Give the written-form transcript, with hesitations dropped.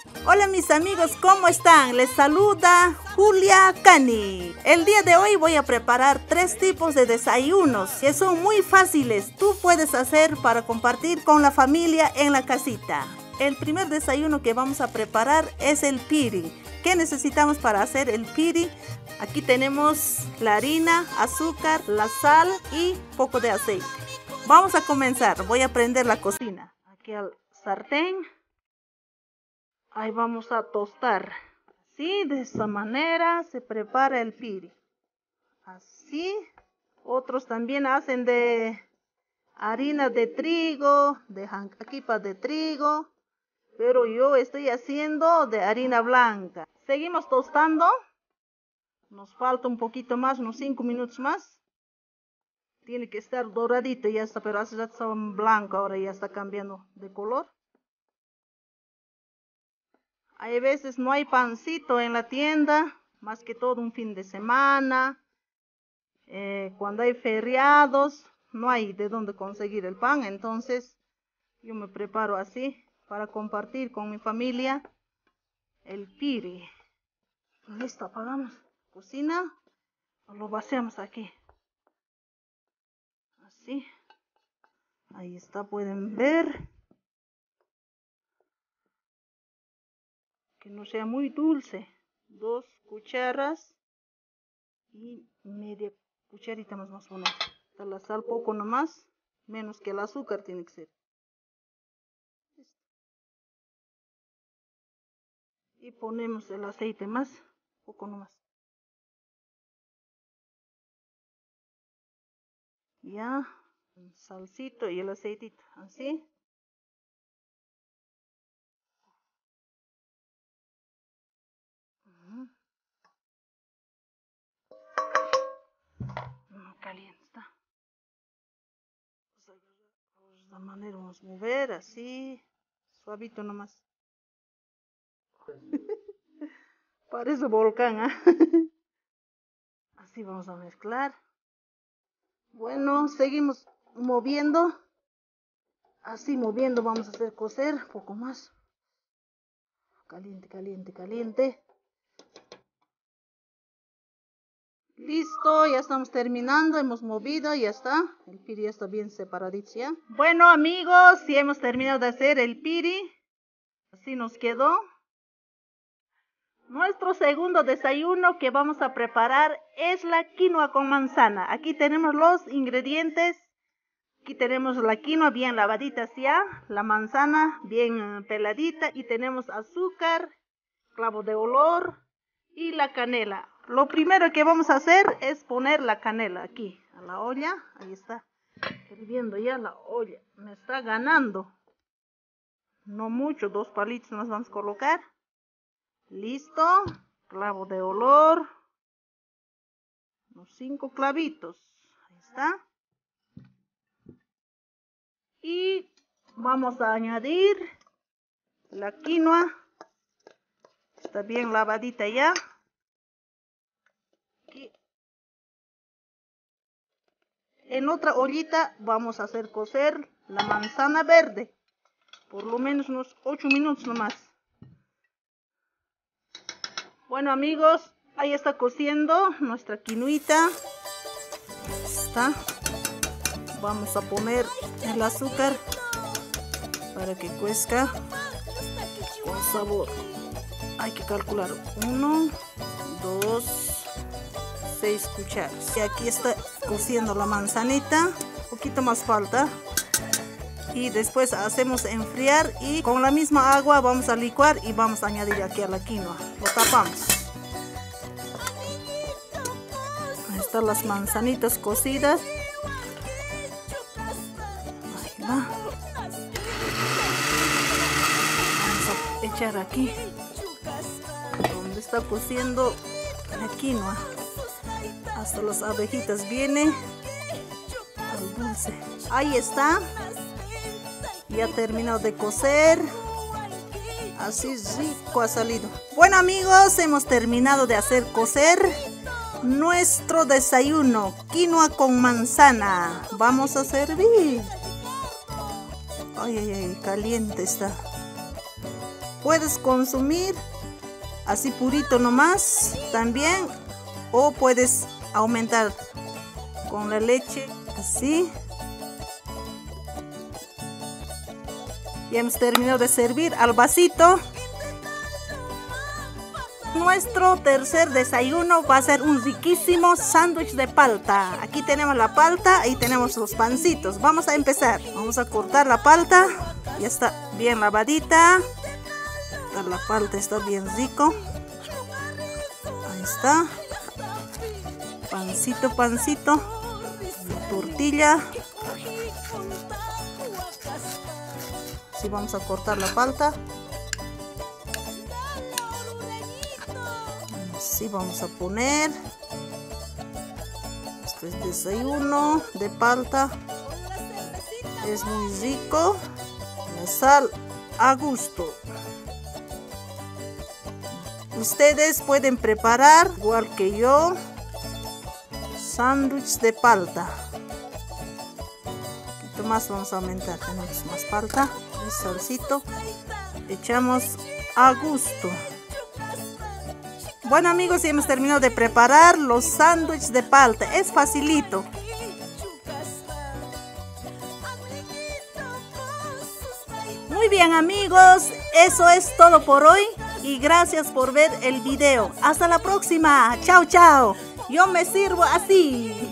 Hola mis amigos, ¿cómo están? Les saluda Julia Cani. El día de hoy voy a preparar 3 tipos de desayunos que son muy fáciles. Tú puedes hacer para compartir con la familia en la casita. El primer desayuno que vamos a preparar es el piri. ¿Qué necesitamos para hacer el piri? Aquí tenemos la harina, azúcar, la sal y poco de aceite. Vamos a comenzar. Voy a prender la cocina. Aquí al sartén. Ahí vamos a tostar. Así, de esta manera se prepara el piri. Así. Otros también hacen de harina de trigo, de jancaquipa de trigo. Pero yo estoy haciendo de harina blanca. Seguimos tostando. Nos falta un poquito más, unos 5 minutos más. Tiene que estar doradito, ya está, pero hace rato estaba blanco, ahora ya está cambiando de color. Hay veces no hay pancito en la tienda, más que todo un fin de semana. Cuando hay feriados, no hay de dónde conseguir el pan, entonces yo me preparo así para compartir con mi familia el piri. Listo, apagamos cocina, lo vaciamos aquí. Así. Ahí está, pueden ver. Que no sea muy dulce. 2 cucharas y media cucharita más o menos. La sal poco nomás, menos que el azúcar tiene que ser. Y ponemos el aceite más, poco nomás. Ya, el salsito y el aceitito, así. Caliente está. Pues de esta manera vamos a mover así, suavito nomás. Parece volcán, ¿ah? Así vamos a mezclar. Bueno, seguimos moviendo. Así moviendo vamos a hacer cocer poco más. Caliente, caliente, caliente. Listo, ya estamos terminando, hemos movido, ya está. El piri ya está bien separadito ya. Bueno amigos, ya hemos terminado de hacer el piri. Así nos quedó. Nuestro segundo desayuno que vamos a preparar es la quinoa con manzana. Aquí tenemos los ingredientes. Aquí tenemos la quinoa bien lavadita ya, la manzana bien peladita y tenemos azúcar, clavo de olor y la canela. Lo primero que vamos a hacer es poner la canela aquí a la olla. Ahí está hirviendo ya la olla. Me está ganando. No mucho, 2 palitos nos vamos a colocar. Listo. Clavo de olor. Unos 5 clavitos. Ahí está. Y vamos a añadir la quinoa. Está bien lavadita ya. Aquí. En otra ollita vamos a hacer cocer la manzana verde. Por lo menos unos 8 minutos nomás. Bueno amigos, ahí está cociendo nuestra quinoita. Está. Vamos a poner el azúcar para que cuezca con sabor. Hay que calcular 1, 2, 6 cucharas. Y aquí está cociendo la manzanita. Un poquito más falta. Y después hacemos enfriar y con la misma agua vamos a licuar y vamos a añadir aquí a la quinoa. Lo tapamos. Ahí están las manzanitas cocidas. Ahí va. Vamos a echar aquí donde está cociendo la quinoa. Hasta las abejitas viene al dulce. Ahí está. Ya terminado de cocer. Así rico ha salido. Bueno amigos, hemos terminado de hacer cocer nuestro desayuno. Quinoa con manzana. Vamos a servir. Ay, ay, ay, caliente está. puedes consumir así purito nomás también, o puedes aumentar con la leche así. Ya hemos terminado de servir al vasito. Nuestro tercer desayuno va a ser un riquísimo sándwich de palta. Aquí tenemos la palta y tenemos los pancitos. Vamos a empezar. Vamos a cortar la palta. Ya está bien lavadita. La palta está bien rico. Ahí está. Pancito, pancito. La tortilla. Así vamos a cortar la palta. Así vamos a poner. Este es desayuno de palta. Es muy rico. La sal a gusto. Ustedes pueden preparar igual que yo sándwich de palta. Un poquito más vamos a aumentar. Tenemos más palta y salsito. Echamos a gusto. Bueno amigos, ya hemos terminado de preparar los sándwiches de palta. Es facilito. Muy bien amigos, eso es todo por hoy. Y gracias por ver el video. Hasta la próxima. Chao, chao. Yo me sirvo así.